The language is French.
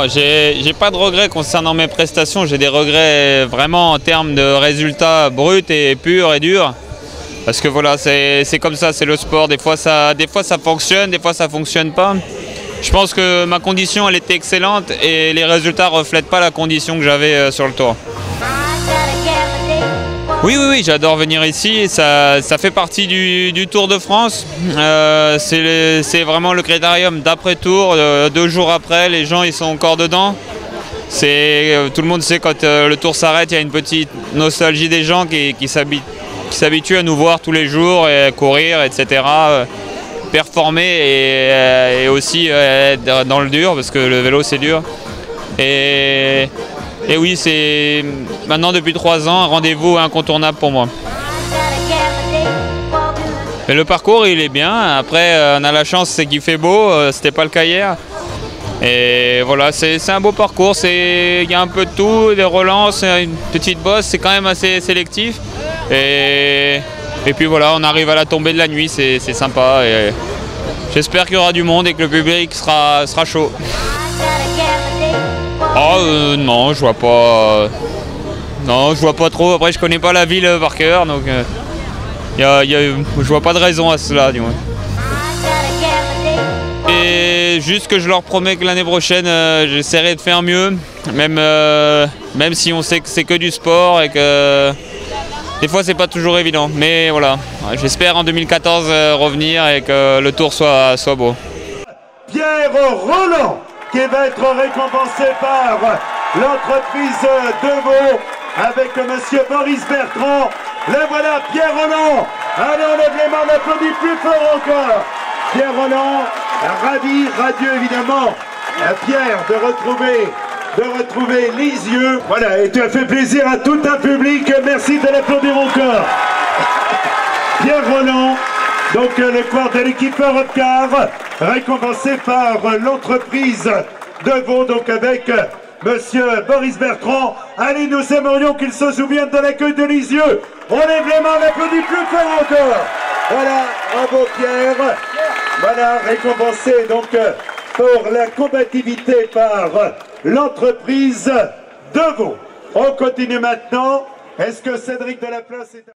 Non, j'ai pas de regrets concernant mes prestations. J'ai des regrets vraiment en termes de résultats bruts et purs et durs. Parce que voilà, c'est comme ça, c'est le sport. Des fois ça fonctionne, des fois ça fonctionne pas. Je pense que ma condition elle était excellente et les résultats reflètent pas la condition que j'avais sur le tour. Oui, j'adore venir ici. Ça fait partie du Tour de France. C'est vraiment le critérium d'après-tour. 2 jours après, les gens ils sont encore dedans. Tout le monde sait quand le tour s'arrête, il y a une petite nostalgie des gens qui s'habituent à nous voir tous les jours, et courir, etc. Performer et aussi être dans le dur, parce que le vélo c'est dur. Et oui, c'est maintenant depuis 3 ans un rendez-vous incontournable pour moi. Mais le parcours il est bien, après on a la chance c'est qu'il fait beau, c'était pas le cas hier. Et voilà, c'est un beau parcours, il y a un peu de tout, des relances, une petite bosse, c'est quand même assez sélectif. Et puis voilà, on arrive à la tombée de la nuit, c'est sympa. J'espère qu'il y aura du monde et que le public sera chaud. Oh non, je vois pas. Non, je vois pas trop. Après, je connais pas la ville par cœur, donc je vois pas de raison à cela, du moins. Et juste que je leur promets que l'année prochaine, j'essaierai de faire mieux, même si on sait que c'est que du sport et que des fois c'est pas toujours évident. Mais voilà, j'espère en 2014 revenir et que le tour soit beau. Pierre Rolland, qui va être récompensé par l'entreprise Deveau avec monsieur Boris Bertrand. Le voilà, Pierre Rolland. Allez, on lève les mains, on applaudit plus fort encore. Pierre Rolland, ravi, radieux évidemment, Pierre, de retrouver Lisieux. Voilà, et tu as fait plaisir à tout un public. Merci de l'applaudir encore. Pierre Rolland, donc le quart de l'équipe Europcar, récompensé par l'entreprise Deveau, donc avec monsieur Boris Bertrand. Allez, nous aimerions qu'il se souvienne de l'accueil de Lisieux. On lève les mains, on applaudit plus fort encore. Voilà, bravo Pierre. Voilà, récompensé donc pour la combativité par l'entreprise Deveau. On continue maintenant. Est-ce que Cédric Delaplace est...